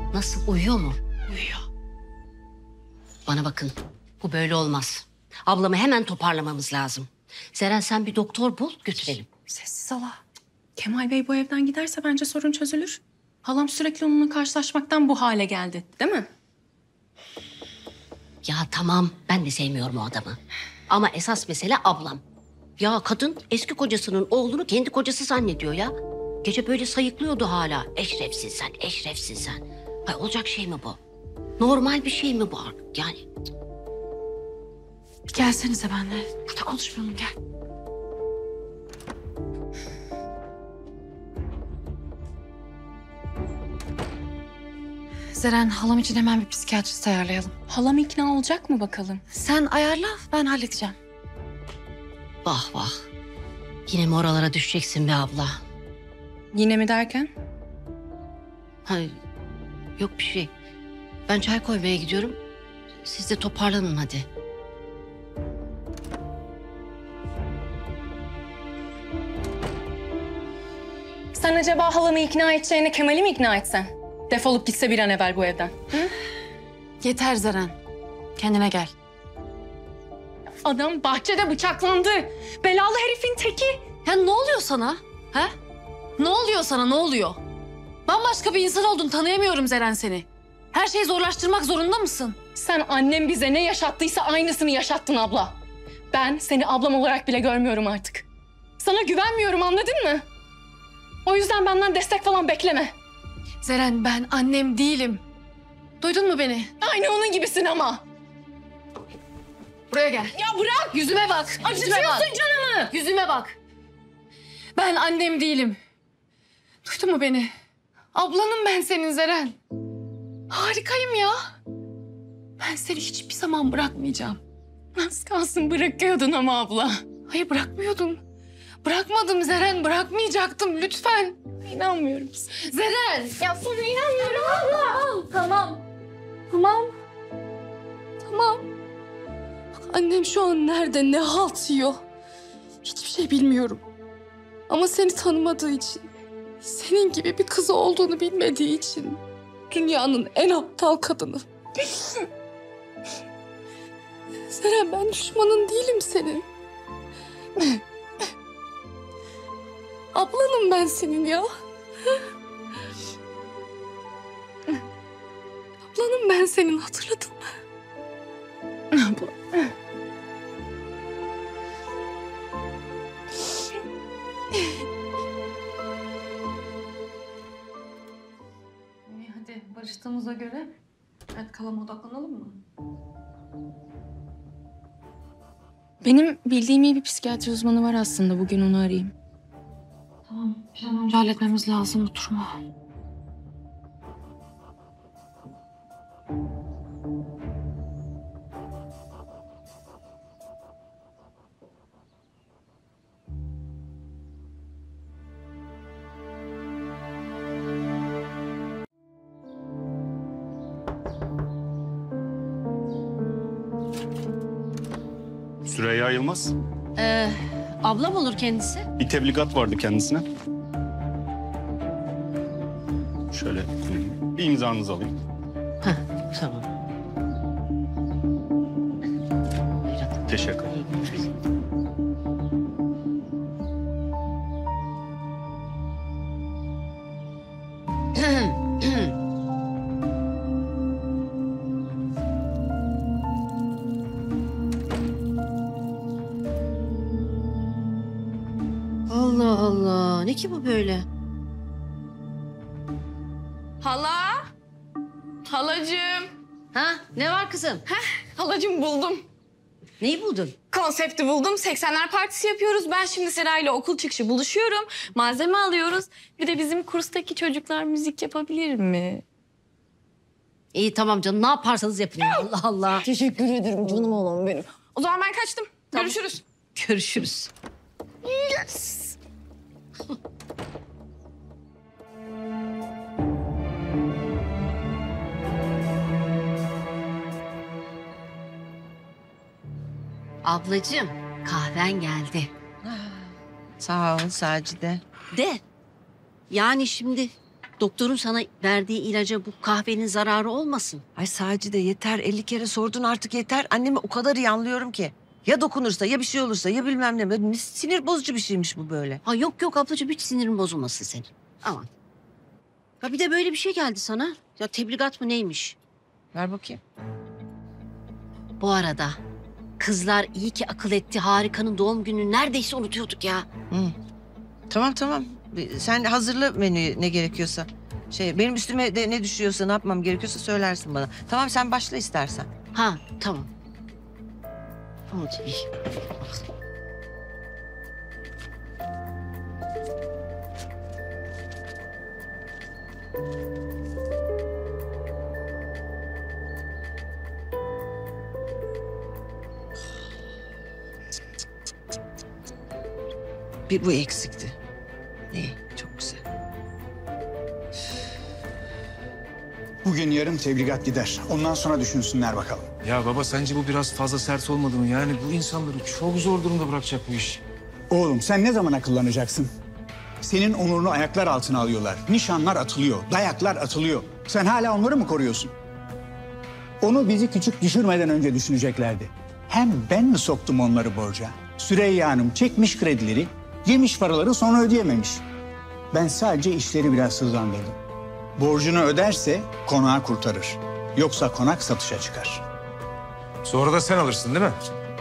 Nasıl, uyuyor mu? Uyuyor. Bana bakın, bu böyle olmaz. Ablamı hemen toparlamamız lazım. Zeren, sen bir doktor bul, götürelim. Sessiz hala. Kemal Bey bu evden giderse bence sorun çözülür. Halam sürekli onunla karşılaşmaktan bu hale geldi, değil mi? Ya tamam, ben de sevmiyorum o adamı. Ama esas mesele ablam. Ya kadın eski kocasının oğlunu kendi kocası zannediyor ya. Gece böyle sayıklıyordu hala. Eşrefsin sen, eşrefsin sen. Ay, olacak şey mi bu? Normal bir şey mi bu artık yani? Bir gelsenize benimle. Burada konuşmayalım, gel. Zeren, halam için hemen bir psikiyatrist ayarlayalım. Halam ikna olacak mı bakalım? Sen ayarla, ben halledeceğim. Vah vah. Yine mi oralara düşeceksin be abla? Yine mi derken? Hayır, yok bir şey. Ben çay koymaya gidiyorum. Siz de toparlanın hadi. Sen acaba halamı ikna edeceğine Kemal'i mi ikna etsen? Defolup gitse bir an evvel bu evden. Hı? Yeter Zeren. Kendine gel. Adam bahçede bıçaklandı. Belalı herifin teki. Ya ne oluyor sana? He? Ne oluyor sana, ne oluyor? Bambaşka bir insan oldun, tanıyamıyorum Zeren seni. Her şeyi zorlaştırmak zorunda mısın? Sen annem bize ne yaşattıysa aynısını yaşattın abla. Ben seni ablam olarak bile görmüyorum artık. Sana güvenmiyorum, anladın mı? O yüzden benden destek falan bekleme. Zeren, ben annem değilim. Duydun mu beni? Aynı onun gibisin ama. Buraya gel. Ya bırak. Yüzüme bak. Yüzüme bak. Acıtıyorsun canımı. Yüzüme bak. Ben annem değilim. Duydun mu beni? Ablanım ben senin Zeren. Harikayım ya. Ben seni hiçbir zaman bırakmayacağım. Az kalsın bırakıyordun ama abla. Hayır, bırakmıyordum. Bırakmadım Zeren, bırakmayacaktım lütfen. İnanmıyorum. Zeren! Ya sana inanmıyorum abla. Tamam. Tamam. Tamam. Bak, annem şu an nerede, ne halt yiyor? Hiçbir şey bilmiyorum. Ama seni tanımadığı için, senin gibi bir kızı olduğunu bilmediği için dünyanın en aptal kadını. Zeren, ben düşmanın değilim senin. Ablanım ben senin ya. Ablanım ben senin, hatırladın mı? Abla. Hadi barıştığımıza göre kalama odaklanalım mı? Benim bildiğim iyi bir psikiyatri uzmanı var aslında. Bugün onu arayayım. Tamam, bir an önce halletmemiz lazım bu durumu. Süreyya Yılmaz. Ablam olur kendisi. Bir tebligat vardı kendisine. Şöyle bir imzanızı alayım. Heh, tamam. Buyurun. Teşekkür ederim. Allah Allah, ne ki bu böyle? Hala. Halacığım. Ha, ne var kızım? Halacığım buldum. Neyi buldun? Konsepti buldum. 80'ler partisi yapıyoruz. Ben şimdi Seray'la okul çıkışı buluşuyorum. Malzeme alıyoruz. Bir de bizim kurstaki çocuklar müzik yapabilir mi? İyi tamam canım, ne yaparsanız yapın. Allah Allah. Teşekkür ederim canım oğlum benim. O zaman ben kaçtım. Tamam. Görüşürüz. Görüşürüz. Yes. Ablacığım, kahven geldi. Sağ ol Sacide. De, yani şimdi Doktorun sana verdiği ilaca bu kahvenin zararı olmasın. Ay Sacide yeter. 50 kere sordun artık yeter. Annemi o kadar iyi anlıyorum ki. Ya dokunursa ya bir şey olursa ya bilmem ne. Sinir bozucu bir şeymiş bu böyle. Ha yok yok ablacığım hiç sinirin bozulmasın senin. Aman. Ya bir de böyle bir şey geldi sana. Ya tebligat mı neymiş? Ver bakayım. Bu arada kızlar iyi ki akıl etti. Harika'nın doğum gününü neredeyse unutuyorduk ya. Tamam. Sen hazırla menüyü ne gerekiyorsa. Benim üstüme de ne düşüyorsa ne yapmam gerekiyorsa söylersin bana. Tamam sen başla istersen. Ha tamam. Oldu iyi. Bir bu eksikti. İyi çok güzel. Bugün yarın tebligat gider. Ondan sonra düşünsünler bakalım. Ya baba sence bu biraz fazla sert olmadı mı? Yani bu insanları çok zor durumda bırakacak bu iş. Oğlum sen ne zaman akıllanacaksın? Senin onurunu ayaklar altına alıyorlar. Nişanlar atılıyor, dayaklar atılıyor. Sen hala onları mı koruyorsun? Onu bizi küçük düşürmeden önce düşüneceklerdi. Hem ben mi soktum onları borca? Süreyya Hanım çekmiş kredileri, yemiş paraları sonra ödeyememiş. Ben sadece işleri biraz hızlandırdım. Borcunu öderse konağı kurtarır. Yoksa konak satışa çıkar. Sonra da sen alırsın değil mi?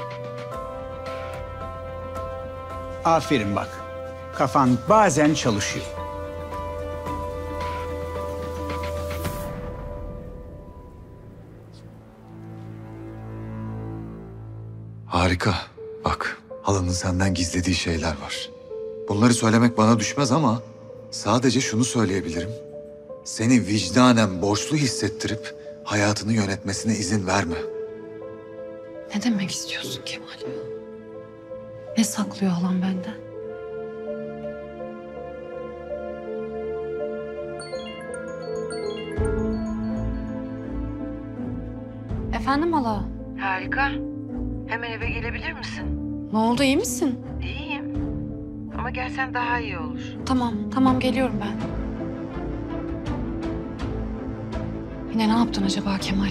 Aferin bak. Kafan bazen çalışıyor. Harika. Bak, halanın senden gizlediği şeyler var. Bunları söylemek bana düşmez ama sadece şunu söyleyebilirim. Seni vicdanen borçlu hissettirip hayatını yönetmesine izin verme. Ne demek istiyorsun Kemal? Ne saklıyor halam benden? Efendim hala? Harika. Hemen eve gelebilir misin? Ne oldu iyi misin? İyiyim. Ama gelsen daha iyi olur. Tamam geliyorum ben. Yine ne yaptın acaba Kemal?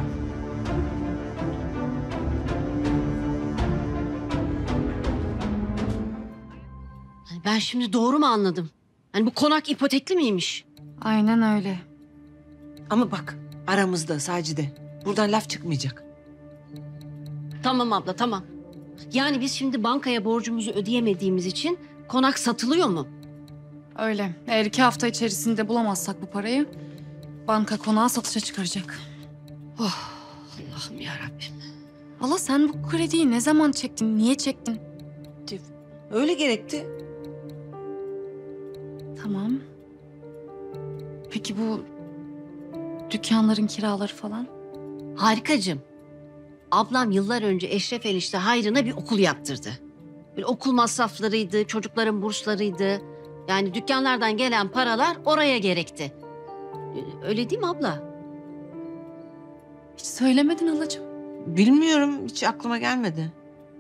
Hani ben şimdi doğru mu anladım? Hani bu konak ipotekli miymiş? Aynen öyle. Ama bak aramızda Sacide. Buradan laf çıkmayacak. Tamam abla tamam. Yani biz şimdi bankaya borcumuzu ödeyemediğimiz için konak satılıyor mu? Öyle. Eğer 2 hafta içerisinde bulamazsak bu parayı banka konağı satışa çıkaracak. Allah'ım yarabbim. Hala sen bu krediyi ne zaman çektin? Niye çektin? Öyle gerekti. Tamam. Peki bu dükkanların kiraları falan? Harikacığım. Ablam yıllar önce Eşref enişte hayrına bir okul yaptırdı. Böyle okul masraflarıydı, çocukların burslarıydı. Yani dükkanlardan gelen paralar oraya gerekti. Öyle değil mi abla? Hiç söylemedin halacığım. Bilmiyorum hiç aklıma gelmedi.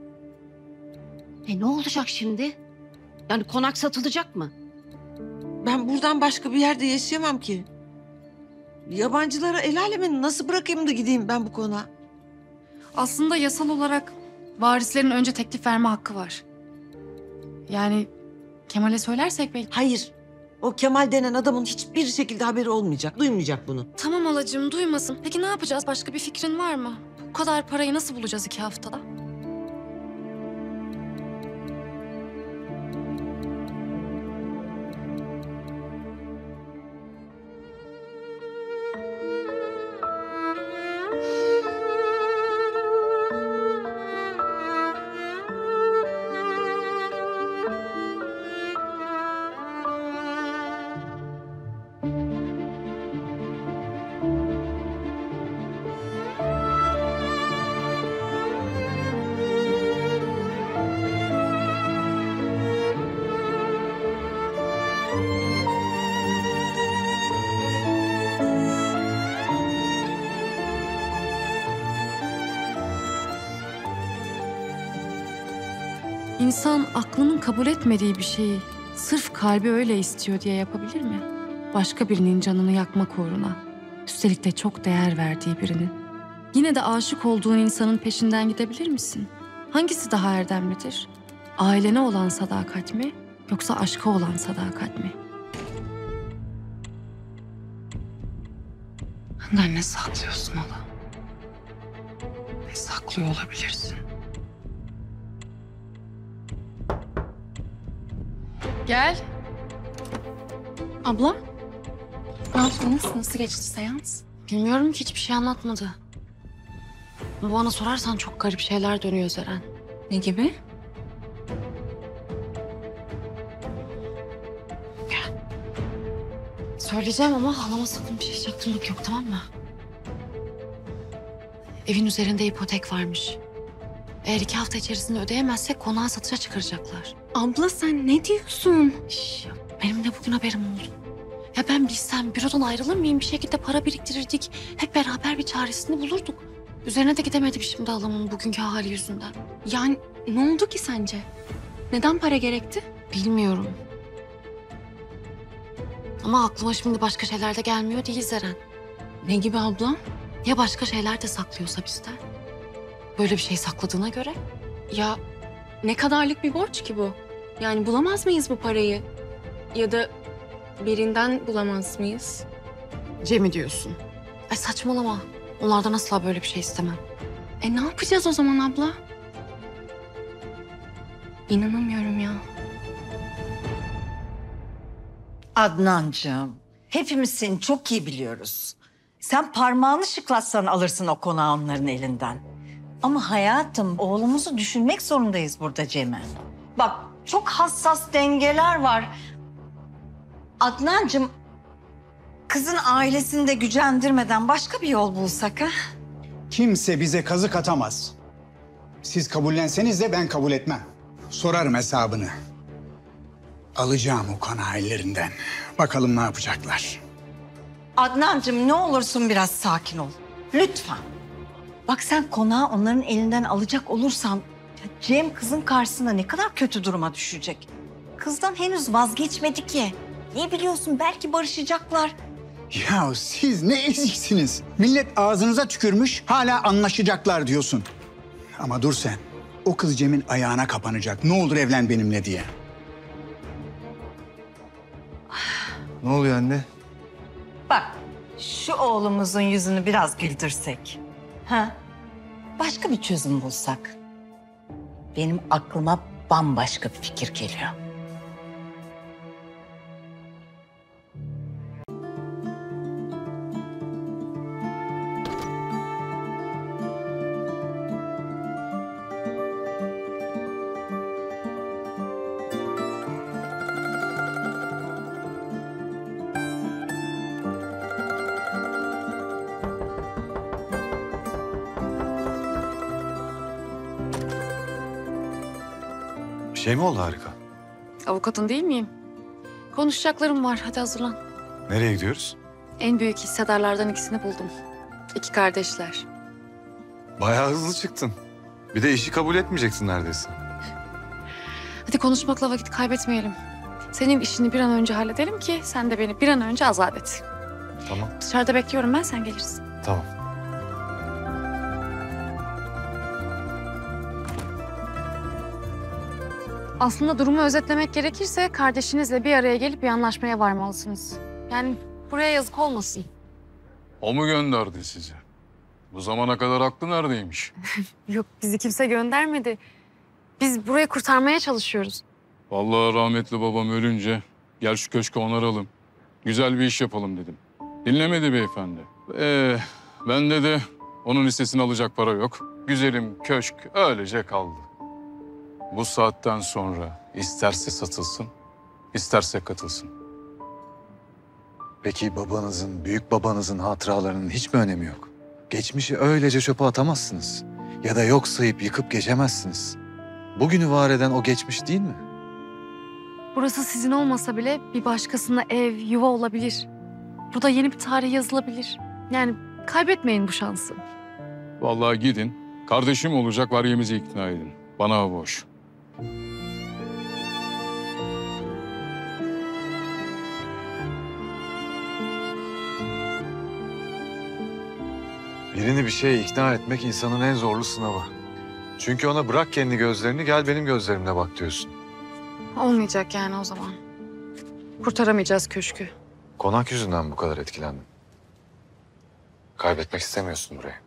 Ne olacak şimdi? Yani konak satılacak mı? Ben buradan başka bir yerde yaşayamam ki. Yabancılara el alemin nasıl bırakayım da gideyim ben bu konağa? Aslında yasal olarak varislerin önce teklif verme hakkı var. Yani Kemal'e söylersek belki... Hayır. O Kemal denen adamın hiçbir şekilde haberi olmayacak. Duymayacak bunu. Tamam halacığım duymasın. Peki ne yapacağız? Başka bir fikrin var mı? Bu kadar parayı nasıl bulacağız 2 haftada? İnsan aklının kabul etmediği bir şeyi sırf kalbi öyle istiyor diye yapabilir mi? Başka birinin canını yakmak uğruna. Üstelik de çok değer verdiği birinin. Yine de aşık olduğun insanın peşinden gidebilir misin? Hangisi daha erdemlidir? Ailene olan sadakat mi, yoksa aşka olan sadakat mi? Benden ne saklıyorsun hala? Ne saklıyor olabilirsin? Gel. Abla? Ne yaptınız? Nasıl geçti seans? Bilmiyorum ki, hiçbir şey anlatmadı. Ama bana sorarsan çok garip şeyler dönüyor Zeren. Ne gibi? Söyleyeceğim ama halama sakın bir şey çaktırmak yok, tamam mı? Evin üzerinde ipotek varmış. Eğer 2 hafta içerisinde ödeyemezsek konağı satışa çıkaracaklar. Abla sen ne diyorsun? Ya, benim de bugün haberim oldu. Ya ben bilsem bürodan ayrılır mıyım? Bir şekilde para biriktirirdik. Hep beraber bir çaresini bulurduk. Üzerine de gidemedim şimdi halamın bugünkü hali yüzünden. Yani ne oldu ki sence? Neden para gerekti? Bilmiyorum. Ama aklıma şimdi başka şeyler de gelmiyor değil Zeren. Ne gibi abla? Ya başka şeyler de saklıyorsa bizden? Böyle bir şey sakladığına göre? Ya ne kadarlık bir borç ki bu? Yani bulamaz mıyız bu parayı? Ya da birinden bulamaz mıyız? Cem'i diyorsun. Ay saçmalama. Onlardan asla böyle bir şey istemem. Ne yapacağız o zaman abla? İnanamıyorum ya. Adnancığım, hepimiz seni çok iyi biliyoruz. Sen parmağını şıklatsan alırsın o konağı onların elinden. Ama hayatım, oğlumuzu düşünmek zorundayız burada Cem'e. Bak, çok hassas dengeler var. Adnancığım, kızın ailesini de gücendirmeden başka bir yol bulsak ha? Kimse bize kazık atamaz. Siz kabullenseniz de ben kabul etmem. Sorarım hesabını. Alacağım o konağı ellerinden. Bakalım ne yapacaklar. Adnancığım, ne olursun biraz sakin ol. Lütfen. Bak, sen konağı onların elinden alacak olursan ya Cem kızın karşısında ne kadar kötü duruma düşecek. Kızdan henüz vazgeçmedi ki. Ne biliyorsun, belki barışacaklar. Ya siz ne eziksiniz. Millet ağzınıza tükürmüş, hala anlaşacaklar diyorsun. Ama dur sen. O kız Cem'in ayağına kapanacak. Ne olur evlen benimle diye. Ne oluyor anne? Bak, şu oğlumuzun yüzünü biraz güldürsek. Ha? Başka bir çözüm bulsak. Benim aklıma bambaşka bir fikir geliyor. Bir şey mi oldu Harika? Avukatın değil miyim? Konuşacaklarım var. Hadi hazırlan. Nereye gidiyoruz? En büyük hissedarlardan ikisini buldum. 2 kardeşler. Bayağı hızlı çıktın. Bir de işi kabul etmeyeceksin neredeyse. Hadi konuşmakla vakit kaybetmeyelim. Senin işini bir an önce halledelim ki sen de beni bir an önce azat et. Tamam. Dışarıda bekliyorum ben, sen gelirsin. Tamam. Aslında durumu özetlemek gerekirse kardeşinizle bir araya gelip bir anlaşmaya varmalısınız. Yani buraya yazık olmasın. O mu gönderdi sizi? Bu zamana kadar aklı neredeymiş? Yok, bizi kimse göndermedi. Biz burayı kurtarmaya çalışıyoruz. Vallahi rahmetli babam ölünce gel şu köşkü onaralım. Güzel bir iş yapalım dedim. Dinlemedi beyefendi. Bende de onun hissesini alacak para yok. Güzelim köşk öylece kaldı. Bu saatten sonra isterse satılsın, isterse katılsın. Peki babanızın, büyük babanızın hatıralarının hiç mi önemi yok? Geçmişi öylece çöpe atamazsınız. Ya da yok sayıp yıkıp geçemezsiniz. Bugünü var eden o geçmiş değil mi? Burası sizin olmasa bile bir başkasına ev, yuva olabilir. Burada yeni bir tarih yazılabilir. Yani kaybetmeyin bu şansı. Vallahi gidin, kardeşim olacak variyemizi ikna edin. Bana boş. Birini bir şeye ikna etmek insanın en zorlu sınavı. Çünkü ona bırak kendi gözlerini, gel benim gözlerimle bak diyorsun. Olmayacak yani o zaman. Kurtaramayacağız köşkü. Konak yüzünden bu kadar etkilendim. Kaybetmek istemiyorsun burayı.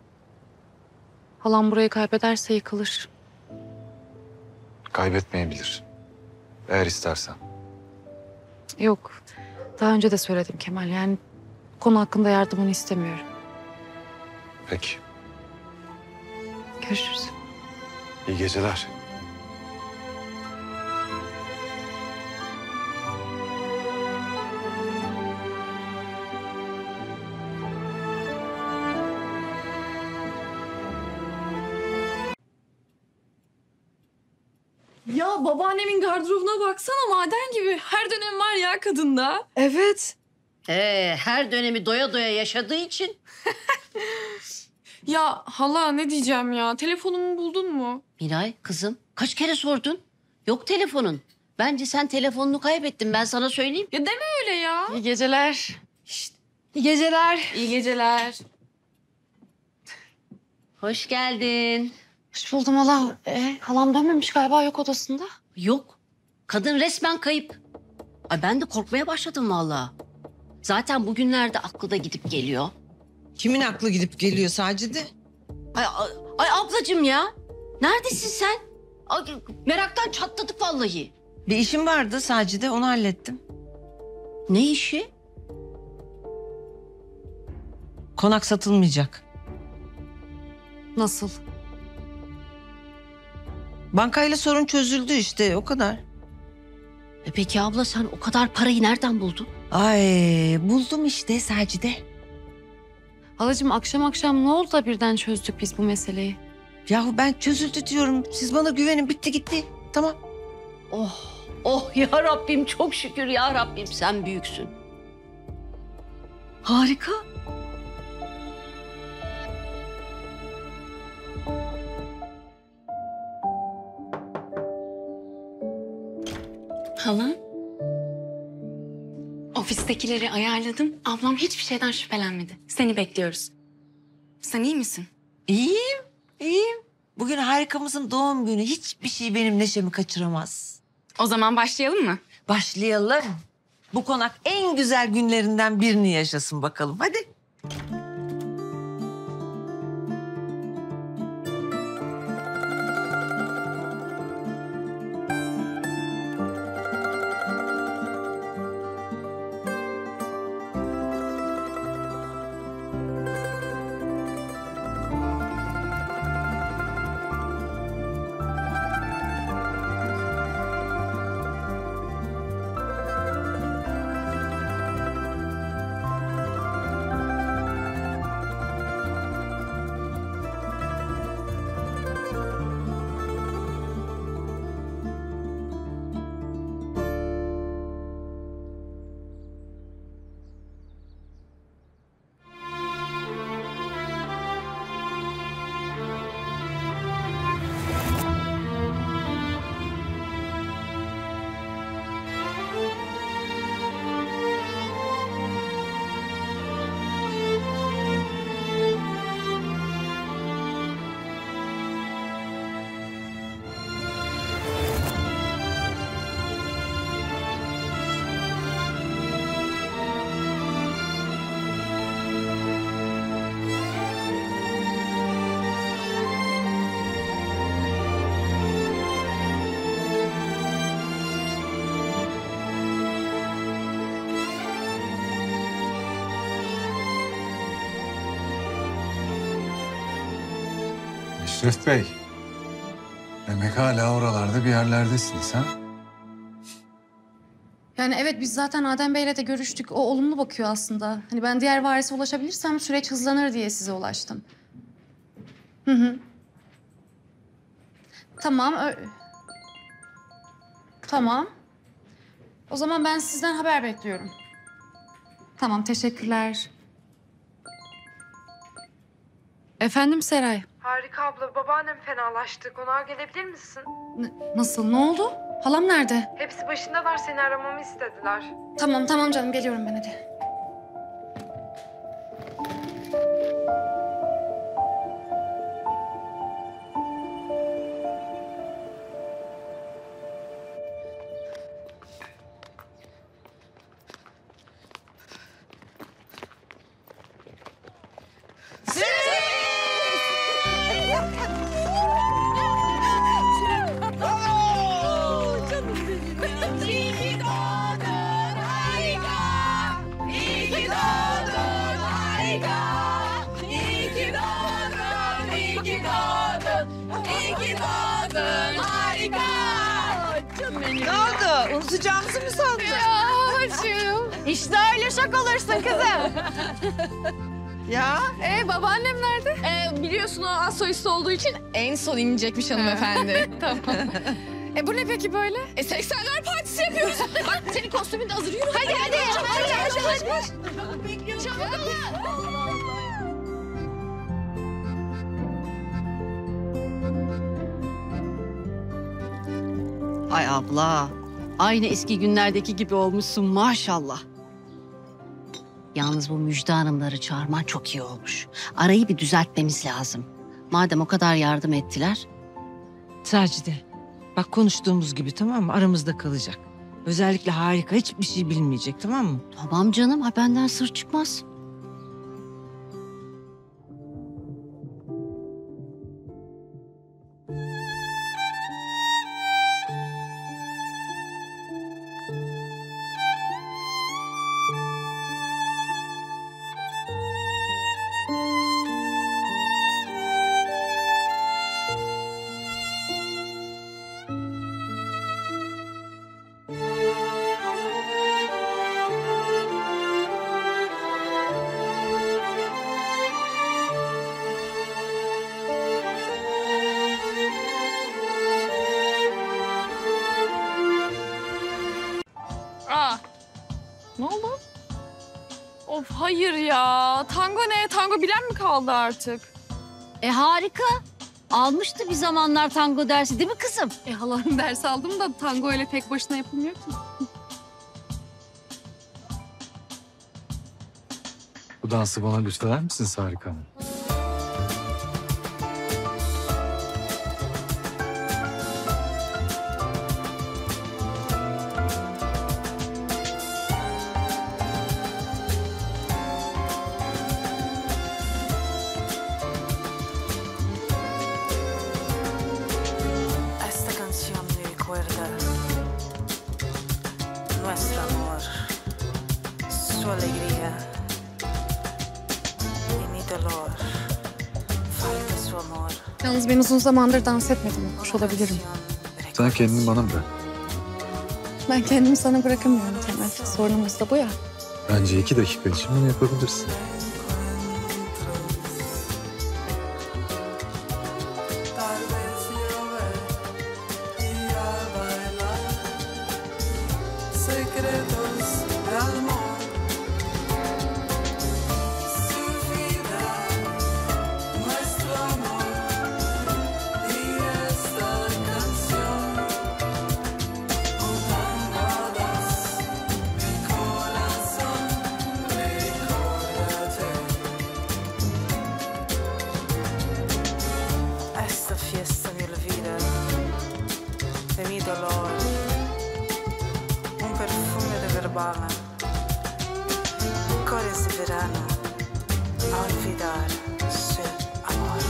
Halam burayı kaybederse yıkılır. Kaybetmeyebilir. Eğer istersen. Yok. Daha önce de söyledim Kemal. Yani konu hakkında yardımını istemiyorum. Peki. Görüşürüz. İyi geceler. Ya babaannemin gardırobuna baksana, maden gibi. Her dönem var ya kadında. Evet. Her dönemi doya doya yaşadığı için. Ya hala ne diyeceğim ya? Telefonumu buldun mu? Miray kızım kaç kere sordun? Yok telefonun. Bence sen telefonunu kaybettin, ben sana söyleyeyim. Ya deme öyle ya. İyi geceler. İyi geceler. İyi geceler. Hoş geldin. Hoş buldum hala. Halam dönmemiş galiba, yok odasında. Yok. Kadın resmen kayıp. Ay ben de korkmaya başladım vallahi. Zaten bugünlerde aklı da gidip geliyor. Kimin aklı gidip geliyor Sacide? Ay ablacığım ya. Neredesin sen? Ay, meraktan çatladık vallahi. Bir işim vardı Sacide, onu hallettim. Ne işi? Konak satılmayacak. Nasıl? Bankayla sorun çözüldü işte, o kadar. Peki abla sen o kadar parayı nereden buldun? Ay buldum işte Sacide. Halacığım akşam akşam ne oldu da birden çözdük biz bu meseleyi? Yahu ben çözüldü diyorum. Siz bana güvenin, bitti gitti. Tamam. Oh ya Rabbim, çok şükür ya Rabbim, sen büyüksün. Harika. Hala? Ofistekileri ayarladım. Ablam hiçbir şeyden şüphelenmedi. Seni bekliyoruz. Sen iyi misin? İyiyim, iyiyim. Bugün harikamızın doğum günü. Hiçbir şey benim neşemi kaçıramaz. O zaman başlayalım mı? Başlayalım. Bu konak en güzel günlerinden birini yaşasın bakalım. Hadi. Eşref Bey. Demek hala oralarda bir yerlerdesiniz ha? Yani evet, biz zaten Adem Bey'le de görüştük. O olumlu bakıyor aslında. Hani ben diğer varise ulaşabilirsem süreç hızlanır diye size ulaştım. Hı. Tamam. Tamam. O zaman ben sizden haber bekliyorum. Tamam, teşekkürler. Efendim Seray. Harika abla, babaannem fenalaştı. Konağa gelebilir misin? Nasıl? Ne oldu? Halam nerede? Hepsi başındalar, seni aramamı istediler. Tamam canım, geliyorum ben hadi. kadın harika. Ne oldu? Unutacağımızı mı sandın? Hacım. İşte öyle şok olursun kızım. Ya Babaannem nerede? Biliyorsun o az solist olduğu için en son inecekmiş hanımefendi. Tamam. Bu ne peki böyle? 80'ler partisi yapıyoruz. Bak senin kostümün de hazır. Yürü. Hadi hadi. Hadi. Çabuk olun. Ay abla, aynı eski günlerdeki gibi olmuşsun maşallah. Yalnız bu Müjde Hanımları çağırman çok iyi olmuş. Arayı bir düzeltmemiz lazım. Madem o kadar yardım ettiler. Sacide, bak konuştuğumuz gibi tamam mı? Aramızda kalacak. Özellikle Harika hiçbir şey bilmeyecek tamam mı? Tamam canım, ha benden sır çıkmaz. Ne oldu? Of hayır ya. Tango ne? Tango bilen mi kaldı artık? Harika. Almıştı bir zamanlar tango dersi değil mi kızım? Halanın ders aldım da tango öyle tek başına yapılmıyor ki. Bu dansı bana lütfeder misiniz Harika Hanım? Esta canción me recuerda nuestro amor, su alegría y mi dolor. Falta su amor. Yalnız ben uzun zamandır dans etmedim. Hoş olabilirim. Sen kendini bana bırak. Ben kendimi sana bırakamıyorum Temel. Sorunumuz da bu ya. Bence 2 dakika için bunu yapabilirsin. Secretos de amor. Su vida, nuestro amor y esta canción. Juntadas, mi corazón, recórdate. Esta fiesta me olvida de mi dolor. Un perfume de verbena, cores de verano, a olvidar su amor.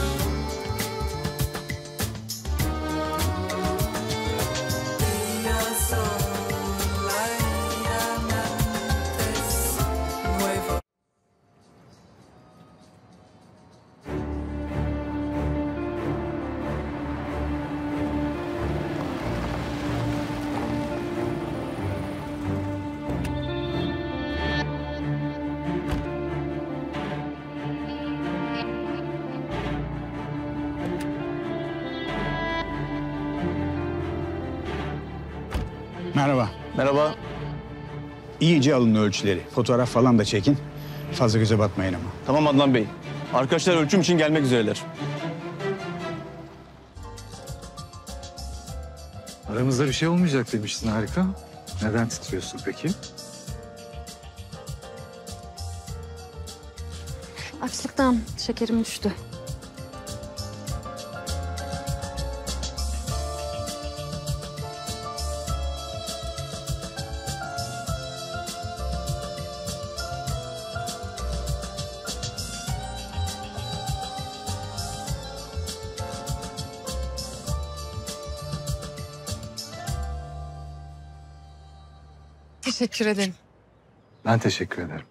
Días sola y amantes nuevos. Merhaba. Merhaba. İyice alın ölçüleri. Fotoğraf falan da çekin. Fazla göze batmayın ama. Tamam Adnan Bey. Arkadaşlar ölçüm için gelmek üzereler. Aramızda bir şey olmayacak demiştin Harika. Neden titriyorsun peki? Açlıktan şekerim düştü. Teşekkür ederim. Ben teşekkür ederim.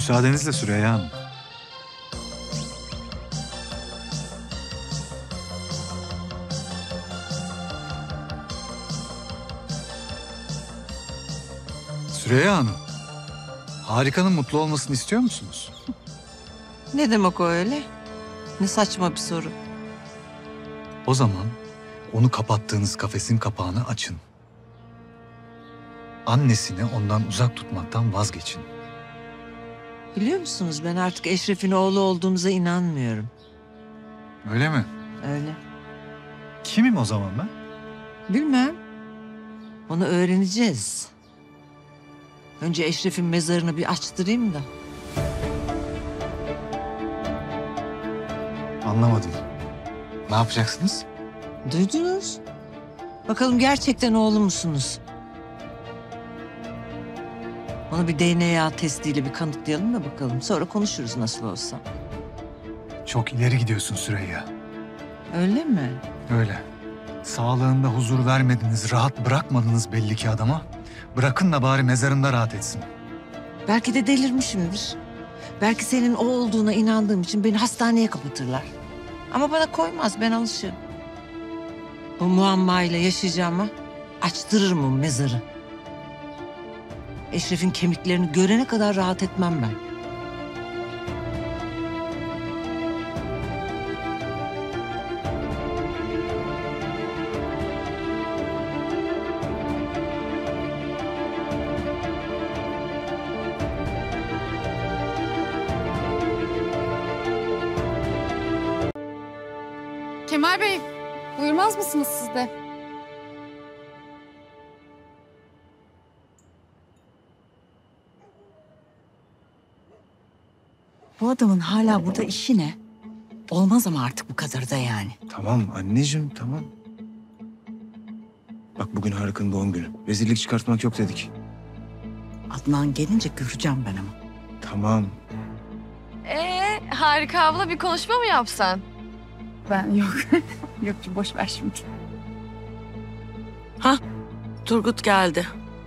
Müsaadenizle Süreyya Hanım. Süreyya Hanım, Harika'nın mutlu olmasını istiyor musunuz? Ne demek o öyle? Ne saçma bir soru. O zaman onu kapattığınız kafesin kapağını açın. Annesini ondan uzak tutmaktan vazgeçin. Biliyor musunuz ben artık Eşref'in oğlu olduğunuza inanmıyorum. Öyle mi? Öyle. Kimim o zaman ben? Bilmem. Onu öğreneceğiz. Önce Eşref'in mezarını bir açtırayım da. Anlamadım. Ne yapacaksınız? Duydunuz. Bakalım gerçekten oğlu musunuz? Onu bir DNA testiyle bir kanıtlayalım da bakalım. Sonra konuşuruz nasıl olsa. Çok ileri gidiyorsun Süreyya. Öyle mi? Öyle. Sağlığında huzur vermediniz, rahat bırakmadınız belli ki adama. Bırakın da bari mezarında rahat etsin. Belki de delirmişimdir. Belki senin o olduğuna inandığım için beni hastaneye kapatırlar. Ama bana koymaz, ben alışığım. Bu muammayla yaşayacağıma açtırırım o mezarı. Eşref'in kemiklerini görene kadar rahat etmem ben. Kemal Bey, buyurmaz mısınız siz de? Bu adamın hala burada işi ne? Olmaz ama artık bu kadar da yani. Tamam anneciğim, tamam. Bak bugün Harika'nın doğum günü. Rezillik çıkartmak yok dedik. Adnan gelince göreceğim ben ama. Tamam. Harika abla bir konuşma mı yapsan? Ben yok. Yok boş ver şimdi. Turgut geldi.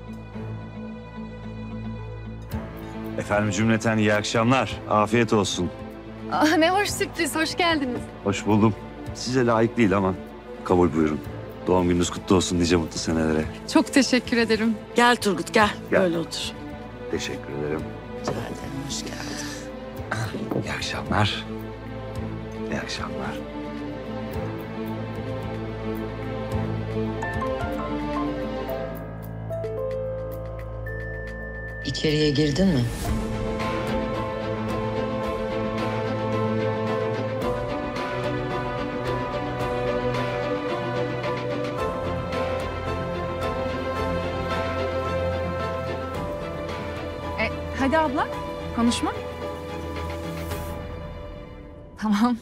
Efendim cümleten iyi akşamlar. Afiyet olsun. Ne hoş sürpriz, hoş geldiniz. Hoş buldum. Size layık değil ama kabul buyurun. Doğum gününüz kutlu olsun nice mutlu senelere. Çok teşekkür ederim. Gel Turgut gel. Gel. Böyle otur. Teşekkür ederim. Rica ederim hoş geldin. İyi akşamlar. İyi akşamlar. İçeriye girdin mi? Hadi abla, konuşma. Tamam.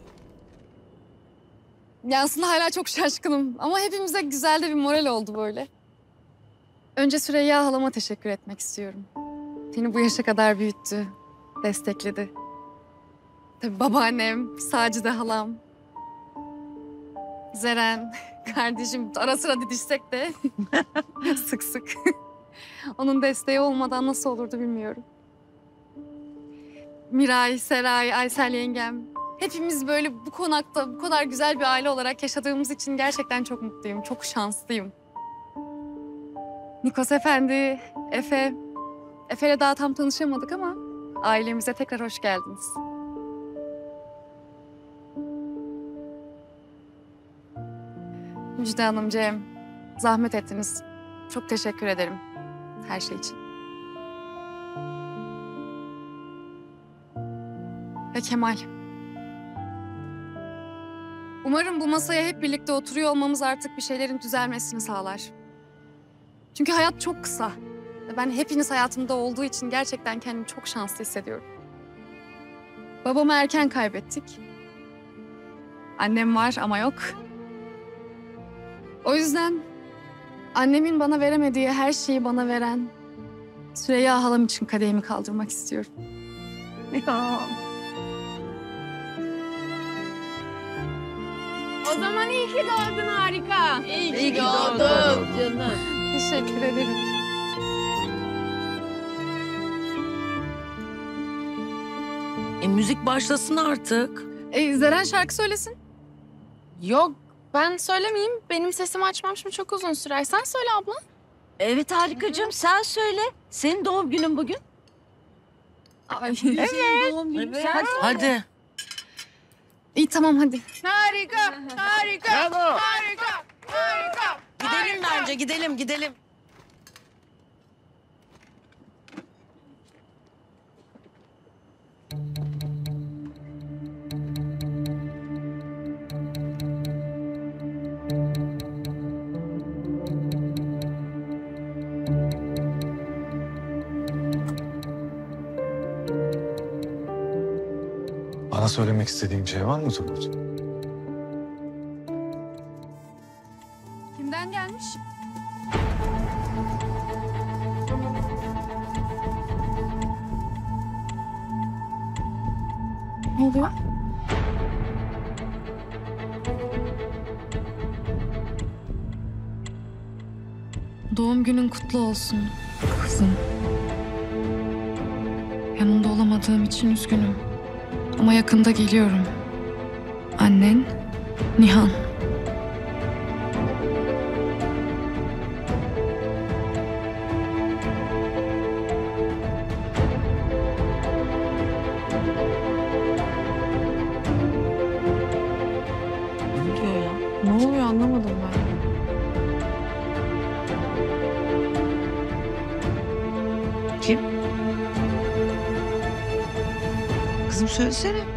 Ya aslında hala çok şaşkınım ama hepimize güzel de bir moral oldu böyle. Önce Süreyya halama teşekkür etmek istiyorum. Beni bu yaşa kadar büyüttü, destekledi. Tabii babaannem, Sacide halam, Zeren, kardeşim ara sıra didişsek de sık sık. Onun desteği olmadan nasıl olurdu bilmiyorum. Miray, Seray, Aysel yengem. Hepimiz böyle bu konakta bu kadar güzel bir aile olarak yaşadığımız için gerçekten çok mutluyum, çok şanslıyım. Nikos Efendi, Efe. Efe'yle daha tam tanışamadık ama ailemize tekrar hoş geldiniz. Müjde Hanım, Cem, zahmet ettiniz. Çok teşekkür ederim her şey için. Ve Kemal. Umarım bu masaya hep birlikte oturuyor olmamız artık bir şeylerin düzelmesini sağlar. Çünkü hayat çok kısa. Ve ben hepiniz hayatımda olduğu için gerçekten kendimi çok şanslı hissediyorum. Babamı erken kaybettik. Annem var ama yok. O yüzden annemin bana veremediği her şeyi bana veren Süreyya halam için kadehimi kaldırmak istiyorum. Ya. O zaman iyi ki doğdun Harika. İyi ki doğdun canım. Teşekkür ederim. müzik başlasın artık. Zeren şarkı söylesin. Yok ben söylemeyeyim. Benim sesimi açmam şimdi çok uzun sürer. Sen söyle abla. Evet Harikacığım sen söyle. Senin doğum günün bugün. Ay, Evet. Hadi. İyi tamam hadi. Gidelim bence, gidelim. Bana söylemek istediğin bir şey var mı Turgut? Kimden gelmiş? Ne oluyor? Doğum günün kutlu olsun kızım. Yanında olamadığım için üzgünüm. Ama yakında geliyorum. Annen Nihan. Ne diyor ya? Ne oluyor anlamadım ben. Kim? Kızım söylesene.